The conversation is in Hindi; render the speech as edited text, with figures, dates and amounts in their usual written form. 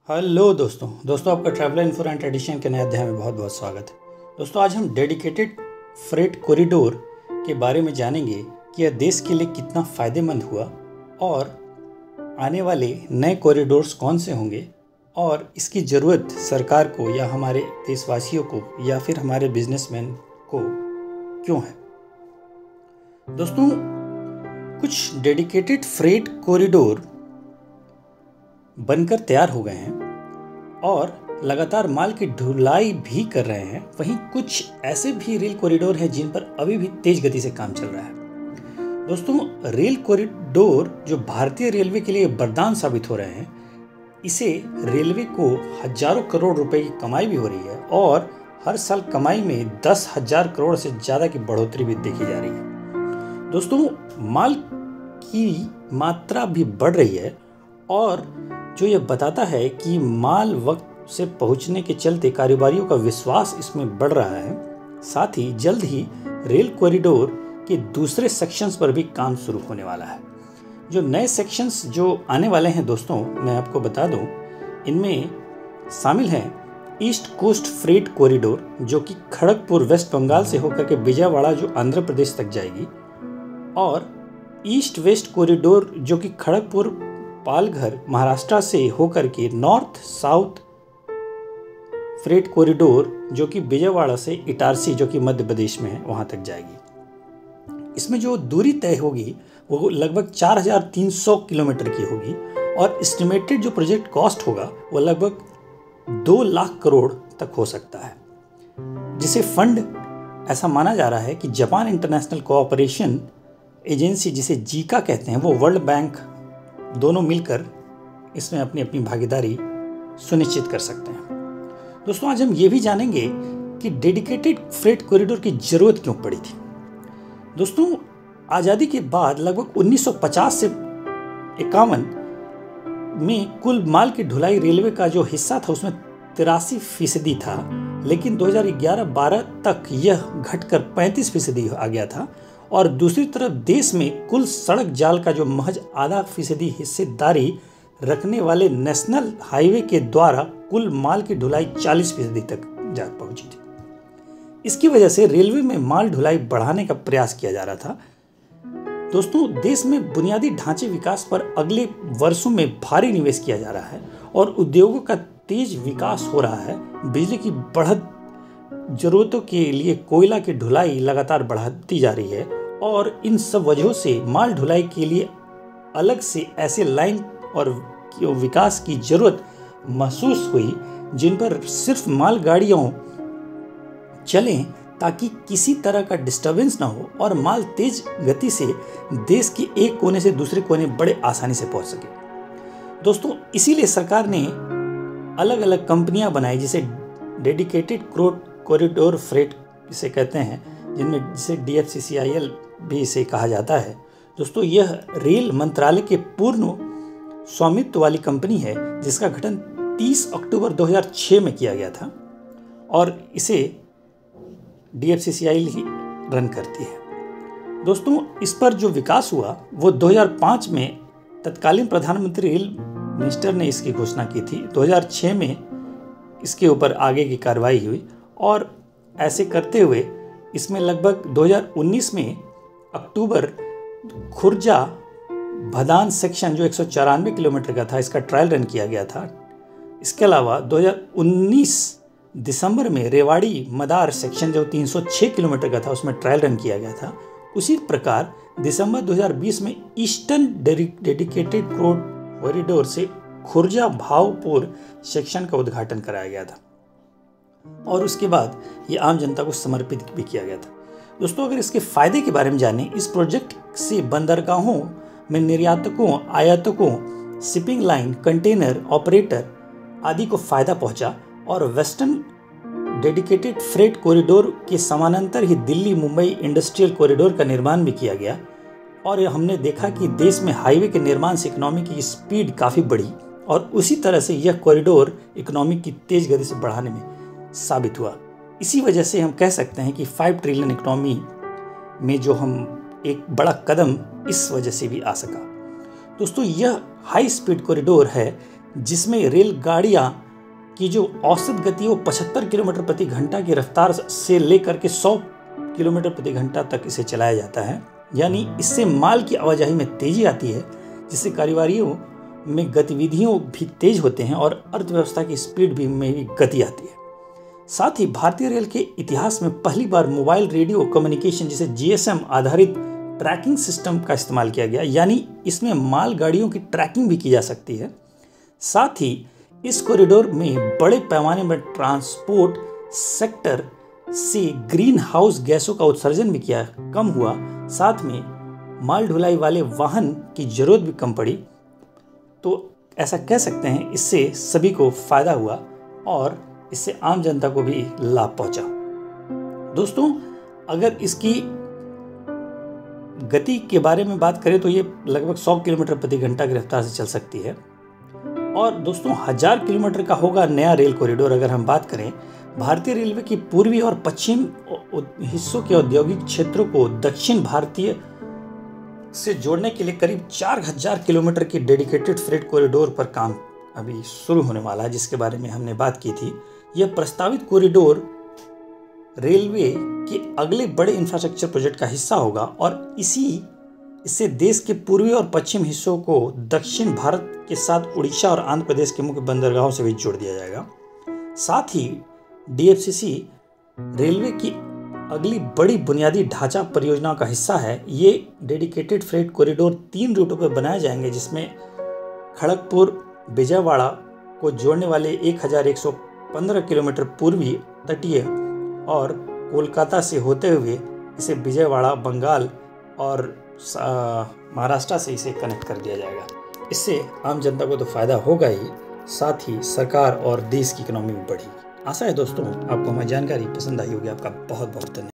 हेलो दोस्तों आपका ट्रैवलर इन्फो एंड ट्रेडिशन के नए अध्याय में बहुत बहुत स्वागत है। दोस्तों आज हम डेडिकेटेड फ्रेट कॉरिडोर के बारे में जानेंगे कि यह देश के लिए कितना फ़ायदेमंद हुआ और आने वाले नए कॉरिडोर्स कौन से होंगे और इसकी ज़रूरत सरकार को या हमारे देशवासियों को या फिर हमारे बिजनेसमैन को क्यों है। दोस्तों कुछ डेडिकेटेड फ्रेट कॉरिडोर बनकर तैयार हो गए हैं और लगातार माल की ढुलाई भी कर रहे हैं। वहीं कुछ ऐसे भी रेल कॉरिडोर हैं जिन पर अभी भी तेज गति से काम चल रहा है। दोस्तों रेल कॉरिडोर जो भारतीय रेलवे के लिए वरदान साबित हो रहे हैं, इसे रेलवे को हजारों करोड़ रुपए की कमाई भी हो रही है और हर साल कमाई में 10,000 करोड़ से ज़्यादा की बढ़ोतरी भी देखी जा रही है। दोस्तों माल की मात्रा भी बढ़ रही है और जो ये बताता है कि माल वक्त से पहुंचने के चलते कारोबारियों का विश्वास इसमें बढ़ रहा है। साथ ही जल्द ही रेल कॉरिडोर के दूसरे सेक्शंस पर भी काम शुरू होने वाला है। जो नए सेक्शंस जो आने वाले हैं दोस्तों, मैं आपको बता दूं, इनमें शामिल हैं ईस्ट कोस्ट फ्रेट कॉरिडोर जो कि खड़गपुर वेस्ट बंगाल से होकर के विजयवाड़ा जो आंध्र प्रदेश तक जाएगी, और ईस्ट वेस्ट कॉरिडोर जो कि खड़गपुर पालघर महाराष्ट्र से होकर के नॉर्थ साउथ फ्रेट कॉरिडोर जो कि विजयवाड़ा से इटारसी जो कि मध्य प्रदेश में है वहां तक जाएगी। इसमें जो दूरी तय होगी वो लगभग 4,300 किलोमीटर की होगी और एस्टिमेटेड जो प्रोजेक्ट कॉस्ट होगा वो लगभग 2 लाख करोड़ तक हो सकता है, जिसे फंड ऐसा माना जा रहा है कि जापान इंटरनेशनल कोऑपरेशन एजेंसी जिसे जीका कहते हैं, वो वर्ल्ड बैंक दोनों मिलकर इसमें अपनी अपनी भागीदारी सुनिश्चित कर सकते हैं। दोस्तों आज हम ये भी जानेंगे कि डेडिकेटेड फ्रेट कॉरिडोर की जरूरत क्यों पड़ी थी। दोस्तों आज़ादी के बाद लगभग 1950 से 51 में कुल माल की ढुलाई रेलवे का जो हिस्सा था उसमें 83% था, लेकिन 2011-12 तक यह घटकर 35% आ गया था। और दूसरी तरफ देश में कुल सड़क जाल का जो महज आधा फीसदी हिस्सेदारी रखने वाले नेशनल हाईवे के द्वारा कुल माल की ढुलाई 40% तक जा पहुंची थी। इसकी वजह से रेलवे में माल ढुलाई बढ़ाने का प्रयास किया जा रहा था। दोस्तों देश में बुनियादी ढांचे विकास पर अगले वर्षों में भारी निवेश किया जा रहा है और उद्योगों का तेज विकास हो रहा है। बिजली की बढ़त जरूरतों के लिए कोयला की ढुलाई लगातार बढ़ाती जा रही है और इन सब वजहों से माल ढुलाई के लिए अलग से ऐसे लाइन और विकास की जरूरत महसूस हुई जिन पर सिर्फ माल गाड़ियों चलें ताकि किसी तरह का डिस्टरबेंस ना हो और माल तेज गति से देश के एक कोने से दूसरे कोने बड़े आसानी से पहुंच सके। दोस्तों इसीलिए सरकार ने अलग अलग कंपनियां बनाई जिसे डेडिकेटेड कॉरिडोर फ्रेट इसे कहते हैं, जिनमें जिसे DFCCIL भी इसे कहा जाता है। दोस्तों यह रेल मंत्रालय के पूर्ण स्वामित्व वाली कंपनी है जिसका गठन 30 अक्टूबर 2006 में किया गया था और इसे DFCCIL ही रन करती है। दोस्तों इस पर जो विकास हुआ वो 2005 में तत्कालीन प्रधानमंत्री रेल मिनिस्टर ने इसकी घोषणा की थी। 2006 में इसके ऊपर आगे की कार्रवाई हुई और ऐसे करते हुए इसमें लगभग 2019 में अक्टूबर खुर्जा भदान सेक्शन जो 194 किलोमीटर का था, इसका ट्रायल रन किया गया था। इसके अलावा 2019 दिसंबर में रेवाड़ी मदार सेक्शन जो 306 किलोमीटर का था उसमें ट्रायल रन किया गया था। उसी प्रकार दिसंबर 2020 में ईस्टर्न डेडिकेटेड कॉरिडोर से खुर्जा भावपुर सेक्शन का उद्घाटन कराया गया था और उसके बाद ये आम जनता को समर्पित भी किया गया था। दोस्तों अगर इसके फायदे के बारे में जानें, इस प्रोजेक्ट से बंदरगाहों में निर्यातकों, आयातकों, शिपिंग लाइन, कंटेनर ऑपरेटर आदि को फायदा पहुंचा और वेस्टर्न डेडिकेटेड फ्रेट कॉरिडोर के समानांतर ही दिल्ली मुंबई इंडस्ट्रियल कॉरिडोर का निर्माण भी किया गया और हमने देखा कि देश में हाईवे के निर्माण से इकोनॉमी की स्पीड काफ़ी बढ़ी और उसी तरह से यह कॉरिडोर इकोनॉमी की तेज गति से बढ़ाने में साबित हुआ। इसी वजह से हम कह सकते हैं कि 5 ट्रिलियन इकोनॉमी में जो हम एक बड़ा कदम इस वजह से भी आ सका। दोस्तों यह हाई स्पीड कॉरिडोर है जिसमें रेलगाड़ियाँ की जो औसत गति है वो 75 किलोमीटर प्रति घंटा की रफ्तार से लेकर के 100 किलोमीटर प्रति घंटा तक इसे चलाया जाता है। यानी इससे माल की आवाजाही में तेजी आती है, जिससे कारोबारियों में गतिविधियों भी तेज होते हैं और अर्थव्यवस्था की स्पीड भी में भी गति आती है। साथ ही भारतीय रेल के इतिहास में पहली बार मोबाइल रेडियो कम्युनिकेशन जिसे GSM आधारित ट्रैकिंग सिस्टम का इस्तेमाल किया गया, यानी इसमें मालगाड़ियों की ट्रैकिंग भी की जा सकती है। साथ ही इस कॉरिडोर में बड़े पैमाने में ट्रांसपोर्ट सेक्टर से ग्रीन हाउस गैसों का उत्सर्जन भी कम हुआ। साथ में माल ढुलाई वाले वाहन की जरूरत भी कम पड़ी। तो ऐसा कह सकते हैं इससे सभी को फायदा हुआ और इससे आम जनता को भी लाभ पहुंचा। दोस्तों, अगर इसकी गति के बारे में बात करें तो ये लगभग 100 किलोमीटर प्रति घंटा की रफ्तार से चल सकती है। और दोस्तों, 1000 किलोमीटर का होगा नया रेल कॉरिडोर। अगर हम बात करें भारतीय रेलवे की पूर्वी और पश्चिम हिस्सों के औद्योगिक क्षेत्रों को दक्षिण भारतीय से जोड़ने के लिए करीब 4000 किलोमीटर की डेडिकेटेड फ्रेट कॉरिडोर पर काम अभी शुरू होने वाला है, जिसके बारे में हमने बात की थी। यह प्रस्तावित कॉरिडोर रेलवे के अगले बड़े इंफ्रास्ट्रक्चर प्रोजेक्ट का हिस्सा होगा और इससे देश के पूर्वी और पश्चिम हिस्सों को दक्षिण भारत के साथ उड़ीसा और आंध्र प्रदेश के मुख्य बंदरगाहों से भी जोड़ दिया जाएगा। साथ ही DFCC रेलवे की अगली बड़ी बुनियादी ढांचा परियोजनाओं का हिस्सा है। ये डेडिकेटेड फ्रेट कॉरिडोर 3 रूटों पर बनाए जाएंगे, जिसमें खड़गपुर विजयवाड़ा को जोड़ने वाले 1115 किलोमीटर पूर्वी तटीय और कोलकाता से होते हुए इसे विजयवाड़ा, बंगाल और महाराष्ट्र से इसे कनेक्ट कर दिया जाएगा। इससे आम जनता को तो फायदा होगा ही, साथ ही सरकार और देश की इकोनॉमी भी बढ़ेगी। आशा है दोस्तों आपको हमारी जानकारी पसंद आई होगी। आपका बहुत बहुत धन्यवाद।